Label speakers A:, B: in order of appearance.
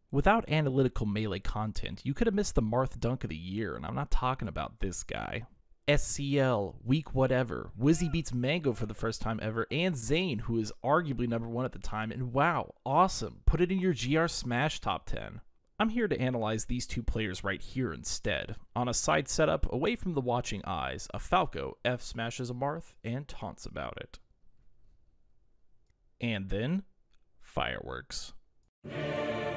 A: Without analytical melee content, you could have missed the Marth dunk of the year, and I'm not talking about this guy. SCL, weak whatever, Wizzy beats Mango for the first time ever, and Zane, who is arguably #1 at the time, and wow, awesome, put it in your GR Smash top 10. I'm here to analyze these two players right here instead. On a side setup, away from the watching eyes, a Falco F smashes a Marth and taunts about it. And then, fireworks.